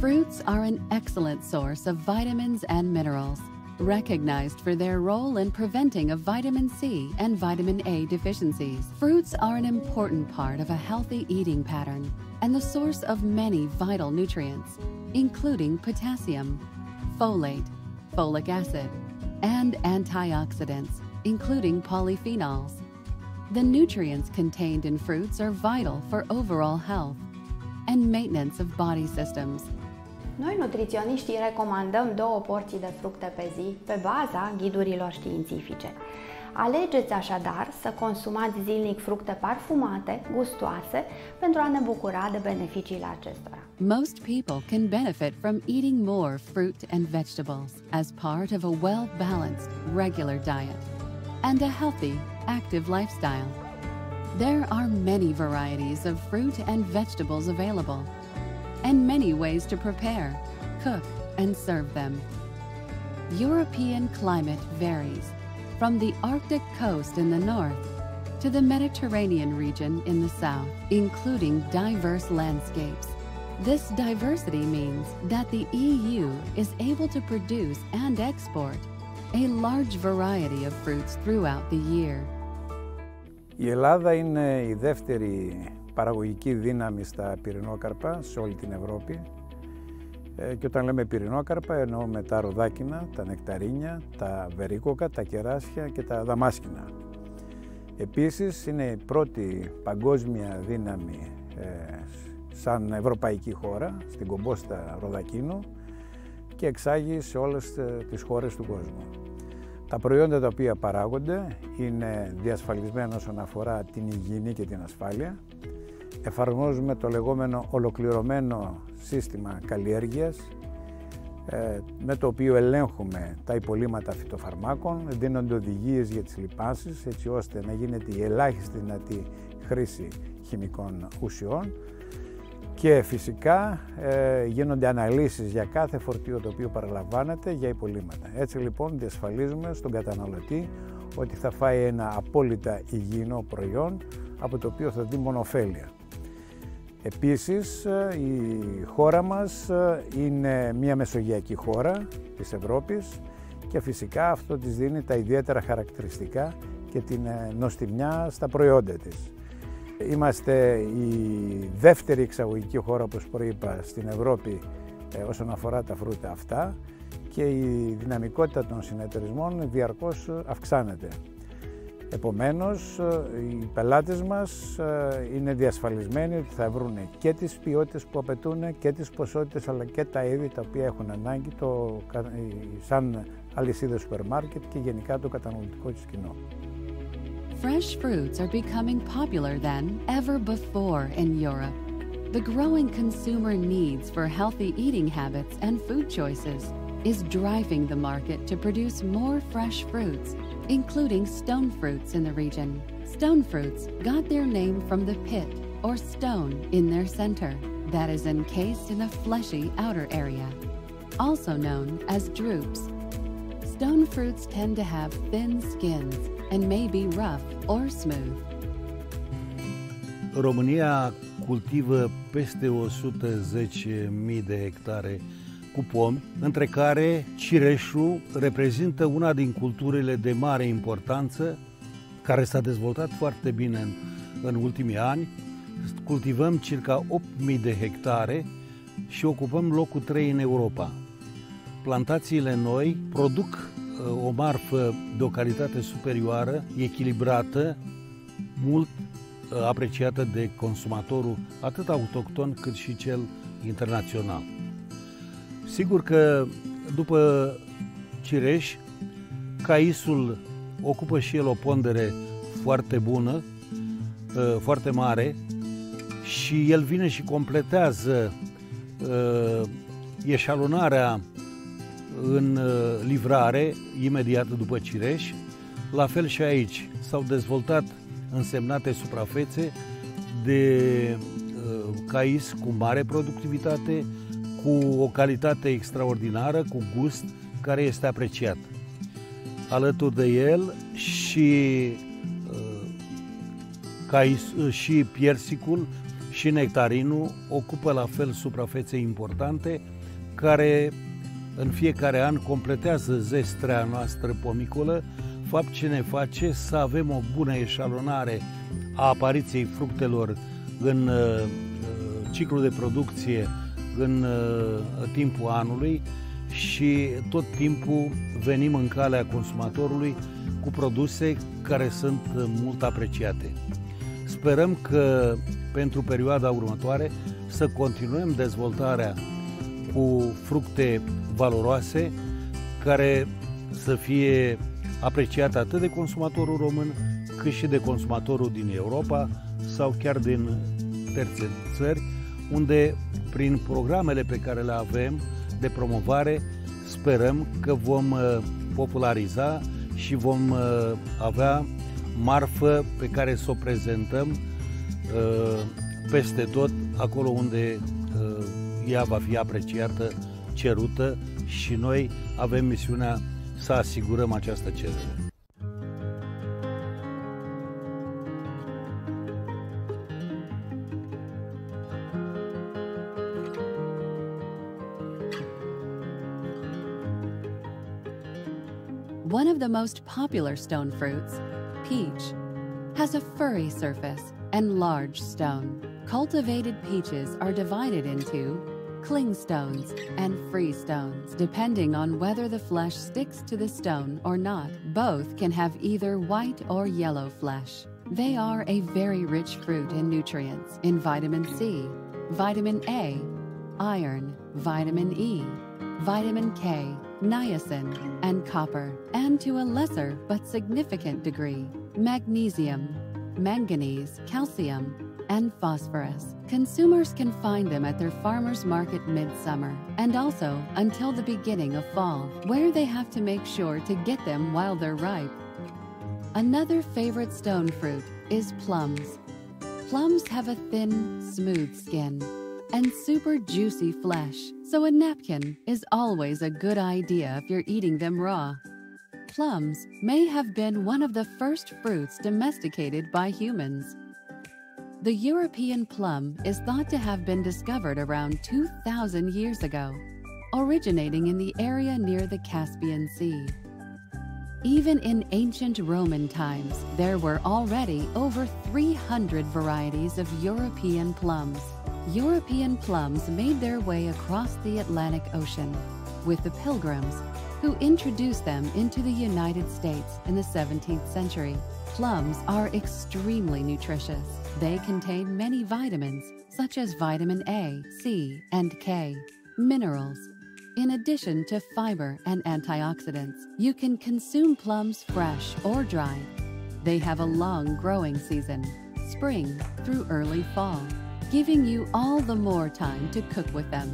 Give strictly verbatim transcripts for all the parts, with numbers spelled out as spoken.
Fruits are an excellent source of vitamins and minerals, recognized for their role in preventing of vitamin C and vitamin A deficiencies. Fruits are an important part of a healthy eating pattern and the source of many vital nutrients, including potassium, folate, folic acid, and antioxidants, including polyphenols. The nutrients contained in fruits are vital for overall health and maintenance of body systems. Noi, nutriționiștii, recomandăm două porții de fructe pe zi pe baza ghidurilor științifice. Alegeți așadar să consumați zilnic fructe parfumate, gustoase, pentru a ne bucura de beneficiile acestora. Most people can benefit from eating more fruit and vegetables as part of a well-balanced, regular diet and a healthy, active lifestyle. There are many varieties of fruit and vegetables available, and many ways to prepare, cook, and serve them. European climate varies from the Arctic coast in the north to the Mediterranean region in the south, including diverse landscapes. This diversity means that the E U is able to produce and export a large variety of fruits throughout the year. Η Ελλάδα είναι η δεύτερη παραγωγική δύναμη στα πυρηνόκαρπα σε όλη την Ευρώπη. Ε, και όταν λέμε πυρηνόκαρπα εννοούμε τα ροδάκινα, τα νεκταρίνια, τα βερίκοκα, τα κεράσια και τα δαμάσκηνα. Επίσης είναι η πρώτη παγκόσμια δύναμη ε, σαν ευρωπαϊκή χώρα, στην κομπόστα ροδακίνου και εξάγει σε όλες τις χώρες του κόσμου. Τα προϊόντα τα οποία παράγονται είναι διασφαλισμένα όσον αφορά την υγιεινή και την ασφάλεια. Εφαρμόζουμε το λεγόμενο ολοκληρωμένο σύστημα καλλιέργειας, με το οποίο ελέγχουμε τα υπολείμματα φυτοφαρμάκων, δίνονται οδηγίες για τις λιπάνσεις, έτσι ώστε να γίνεται η ελάχιστη δυνατή χρήση χημικών ουσιών και φυσικά ε, γίνονται αναλύσεις για κάθε φορτίο το οποίο παραλαμβάνεται για υπολείμματα. Έτσι λοιπόν διασφαλίζουμε στον καταναλωτή ότι θα φάει ένα απόλυτα υγιεινό προϊόν από το οποίο θα δει μόνο ωφέλεια. Επίσης η χώρα μας είναι μια μεσογειακή χώρα της Ευρώπης και φυσικά αυτό της δίνει τα ιδιαίτερα χαρακτηριστικά και την νοστιμιά στα προϊόντα της. Είμαστε η δεύτερη εξαγωγική χώρα, όπως προείπα, στην Ευρώπη όσον αφορά τα φρούτα αυτά και η δυναμικότητα των συνεταιρισμών διαρκώς αυξάνεται. Επομένως, οι πελάτες μας είναι διασφαλισμένοι ότι θα βρουν και τις ποιότητες που απαιτούν και τις ποσότητες αλλά και τα είδη τα οποία έχουν ανάγκη το, σαν αλυσίδα σούπερ μάρκετ και γενικά το καταναλωτικό της κοινό. Fresh fruits are becoming popular than ever before in Europe. The growing consumer needs for healthy eating habits and food choices is driving the market to produce more fresh fruits, including stone fruits in the region. Stone fruits got their name from the pit or stone in their center that is encased in a fleshy outer area, also known as drupes. Stone fruits tend to have thin skins and may be rough or smooth. România cultivă peste o sută zece mii de hectare cu pomi, între care cireșul reprezintă una din culturile de mare importanță, care s-a dezvoltat foarte bine în, în ultimii ani. Cultivăm circa opt mii de hectare și ocupăm locul trei în Europa. Plantațiile noi produc uh, o marfă de o calitate superioară, echilibrată, mult uh, apreciată de consumatorul atât autohton cât și cel internațional. Sigur că după cireș, caisul ocupă și el o pondere foarte bună, foarte mare și el vine și completează eșalonarea în livrare imediat după cireș. La fel și aici s-au dezvoltat însemnate suprafețe de cais cu mare productivitate, cu o calitate extraordinară, cu gust care este apreciat. Alături de el și, uh, cais, și piersicul și nectarinul ocupă la fel suprafețe importante care în fiecare an completează zestrea noastră pomicolă, fapt ce ne face să avem o bună eșalonare a apariției fructelor în uh, ciclul de producție în uh, timpul anului și tot timpul venim în calea consumatorului cu produse care sunt mult apreciate. Sperăm că pentru perioada următoare să continuăm dezvoltarea cu fructe valoroase care să fie apreciate atât de consumatorul român cât și de consumatorul din Europa sau chiar din terțe țări, unde prin programele pe care le avem de promovare sperăm că vom populariza și vom avea marfă pe care să o prezentăm peste tot, acolo unde ea va fi apreciată, cerută și noi avem misiunea să asigurăm această cerere. One of the most popular stone fruits, peach, has a furry surface and large stone. Cultivated peaches are divided into clingstones and free stones, depending on whether the flesh sticks to the stone or not. Both can have either white or yellow flesh. They are a very rich fruit in nutrients, in vitamin C, vitamin A, iron, vitamin E, vitamin K, niacin, and copper, and to a lesser but significant degree, magnesium, manganese, calcium, and phosphorus. Consumers can find them at their farmers market midsummer and also until the beginning of fall, where they have to make sure to get them while they're ripe. Another favorite stone fruit is plums. Plums have a thin, smooth skin and super juicy flesh, so a napkin is always a good idea if you're eating them raw. Plums may have been one of the first fruits domesticated by humans. The European plum is thought to have been discovered around two thousand years ago, originating in the area near the Caspian Sea. Even in ancient Roman times, there were already over three hundred varieties of European plums. European plums made their way across the Atlantic Ocean with the Pilgrims, who introduced them into the United States in the seventeenth century. Plums are extremely nutritious. They contain many vitamins, such as vitamin A, C, and K, minerals. In addition to fiber and antioxidants, you can consume plums fresh or dry. They have a long growing season, spring through early fall, giving you all the more time to cook with them.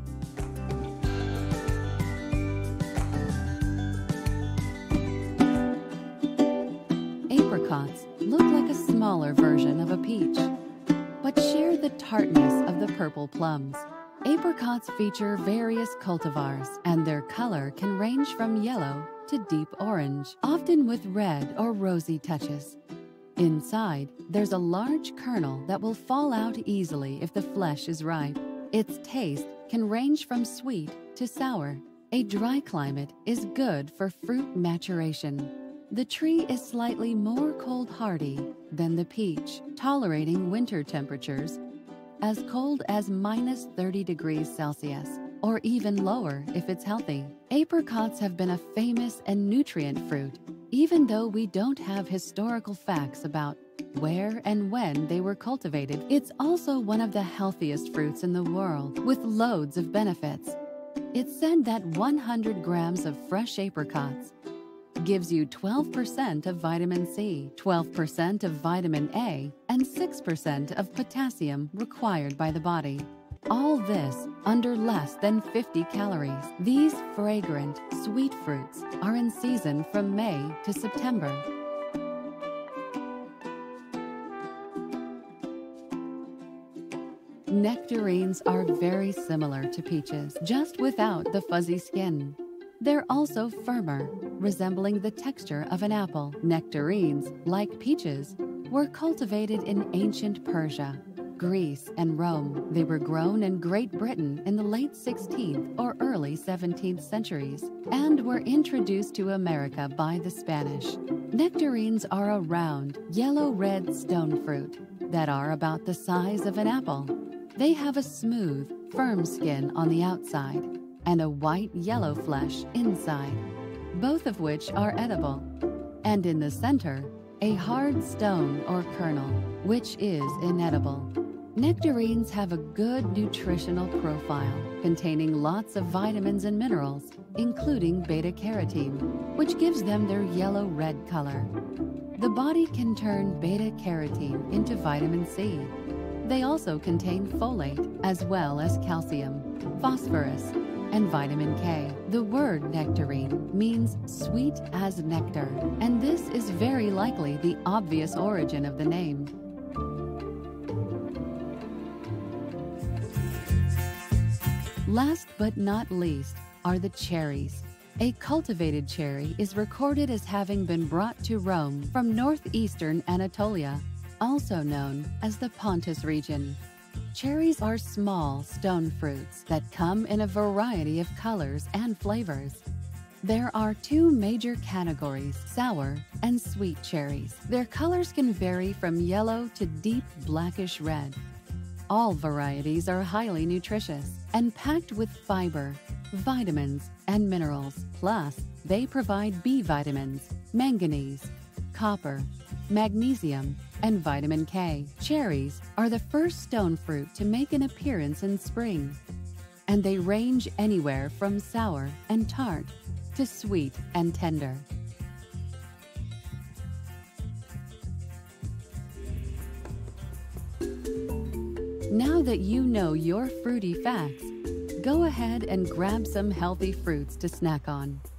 Apricots look like a smaller version of a peach, but share the tartness of the purple plums. Apricots feature various cultivars, and their color can range from yellow to deep orange, often with red or rosy touches. Inside, there's a large kernel that will fall out easily if the flesh is ripe. Its taste can range from sweet to sour. A dry climate is good for fruit maturation. The tree is slightly more cold-hardy than the peach, tolerating winter temperatures as cold as minus thirty degrees Celsius, or even lower if it's healthy. Apricots have been a famous and nutrient fruit, even though we don't have historical facts about where and when they were cultivated. It's also one of the healthiest fruits in the world, with loads of benefits. It's said that one hundred grams of fresh apricots gives you twelve percent of vitamin C, twelve percent of vitamin A, and six percent of potassium required by the body. All this under less than fifty calories. These fragrant, sweet fruits are in season from May to September. Nectarines are very similar to peaches, just without the fuzzy skin. They're also firmer, resembling the texture of an apple. Nectarines, like peaches, were cultivated in ancient Persia, Greece, and Rome. They were grown in Great Britain in the late sixteenth or early seventeenth centuries and were introduced to America by the Spanish. Nectarines are a round, yellow-red stone fruit that are about the size of an apple. They have a smooth, firm skin on the outside and a white-yellow flesh inside, both of which are edible. And in the center, a hard stone or kernel, which is inedible. Nectarines have a good nutritional profile, containing lots of vitamins and minerals, including beta-carotene, which gives them their yellow-red color. The body can turn beta-carotene into vitamin C. They also contain folate, as well as calcium, phosphorus, and vitamin K. The word nectarine means sweet as nectar, and this is very likely the obvious origin of the name. Last but not least are the cherries. A cultivated cherry is recorded as having been brought to Rome from northeastern Anatolia, also known as the Pontus region. Cherries are small stone fruits that come in a variety of colors and flavors. There are two major categories, sour and sweet cherries. Their colors can vary from yellow to deep blackish red. All varieties are highly nutritious and packed with fiber, vitamins, and minerals. Plus, they provide B vitamins, manganese, copper, magnesium, and vitamin K. Cherries are the first stone fruit to make an appearance in spring, and they range anywhere from sour and tart to sweet and tender. Now that you know your fruity facts, go ahead and grab some healthy fruits to snack on.